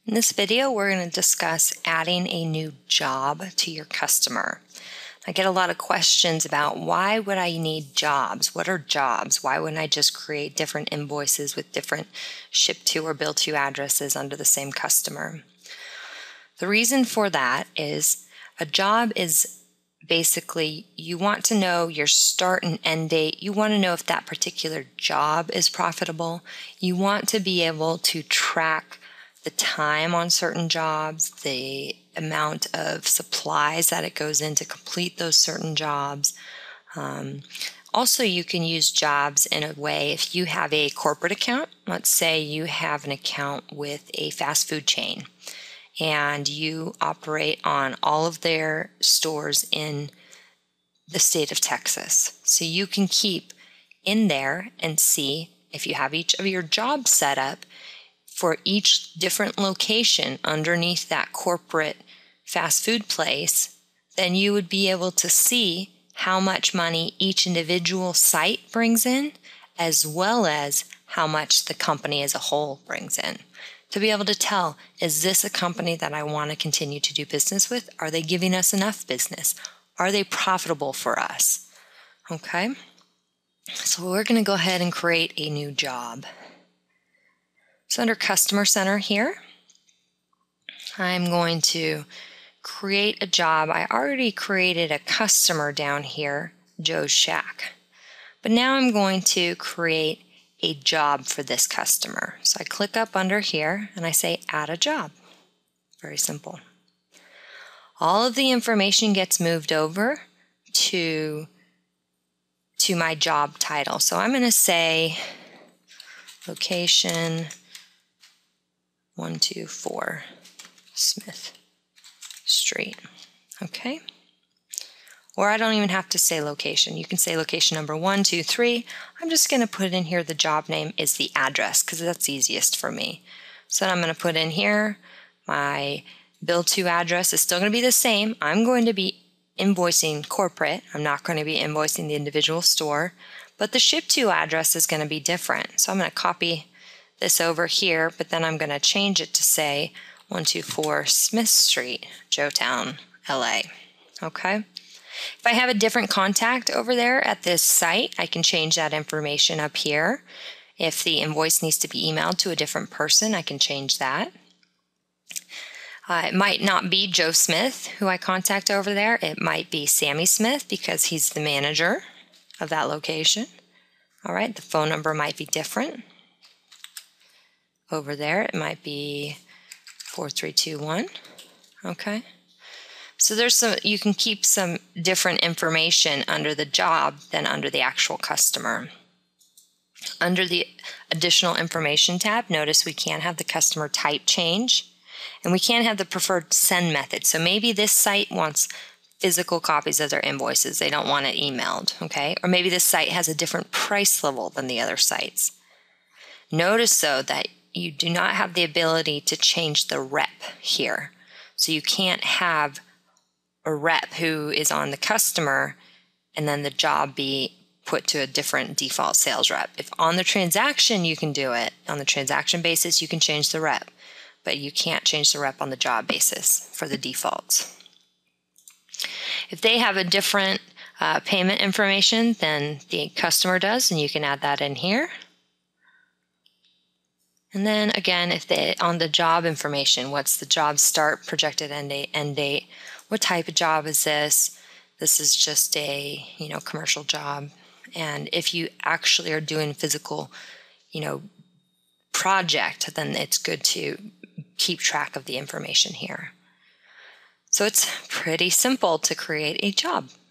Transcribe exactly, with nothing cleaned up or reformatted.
In this video, we're going to discuss adding a new job to your customer. I get a lot of questions about why would I need jobs? What are jobs? Why wouldn't I just create different invoices with different ship to or bill to addresses under the same customer? The reason for that is a job is basically you want to know your start and end date. You want to know if that particular job is profitable. You want to be able to track the time on certain jobs, the amount of supplies that it goes in to complete those certain jobs. Um, also, you can use jobs in a way if you have a corporate account. Let's say you have an account with a fast food chain and you operate on all of their stores in the state of Texas. So you can keep in there and see if you have each of your jobs set up for each different location underneath that corporate fast food place, then you would be able to see how much money each individual site brings in, as well as how much the company as a whole brings in. To be able to tell, is this a company that I want to continue to do business with? Are they giving us enough business? Are they profitable for us? Okay, so we're going to go ahead and create a new job. So under Customer Center here, I'm going to create a job. I already created a customer down here, Joe's Shack. But now I'm going to create a job for this customer. So I click up under here and I say add a job. Very simple. All of the information gets moved over to, to my job title. So I'm going to say location one two four Smith Street. Okay. Or I don't even have to say location. You can say location number one, two, three. I'm just going to put in here the job name is the address because that's easiest for me. So I'm going to put in here my bill to address is still going to be the same. I'm going to be invoicing corporate. I'm not going to be invoicing the individual store, but the ship to address is going to be different. So I'm going to copy this over here, but then I'm going to change it to say one two four Smith Street, Joetown, L A. Okay. If I have a different contact over there at this site, I can change that information up here. If the invoice needs to be emailed to a different person, I can change that. Uh, it might not be Joe Smith who I contact over there. It might be Sammy Smith because he's the manager of that location. All right, the phone number might be different. Over there, it might be four three two one. Okay. So there's some, you can keep some different information under the job than under the actual customer. Under the additional information tab, notice we can't have the customer type change and we can't have the preferred send method. So maybe this site wants physical copies of their invoices. They don't want it emailed, okay? Or maybe this site has a different price level than the other sites. Notice though that you do not have the ability to change the rep here. So you can't have a rep who is on the customer and then the job be put to a different default sales rep. If on the transaction you can do it, on the transaction basis you can change the rep, but you can't change the rep on the job basis for the defaults. If they have a different uh, payment information than the customer does, then you can add that in here. And then again, if they on the job information, what's the job start, projected end date, end date? What type of job is this? This is just a, you know, commercial job. And if you actually are doing physical, you know, project, then it's good to keep track of the information here. So it's pretty simple to create a job.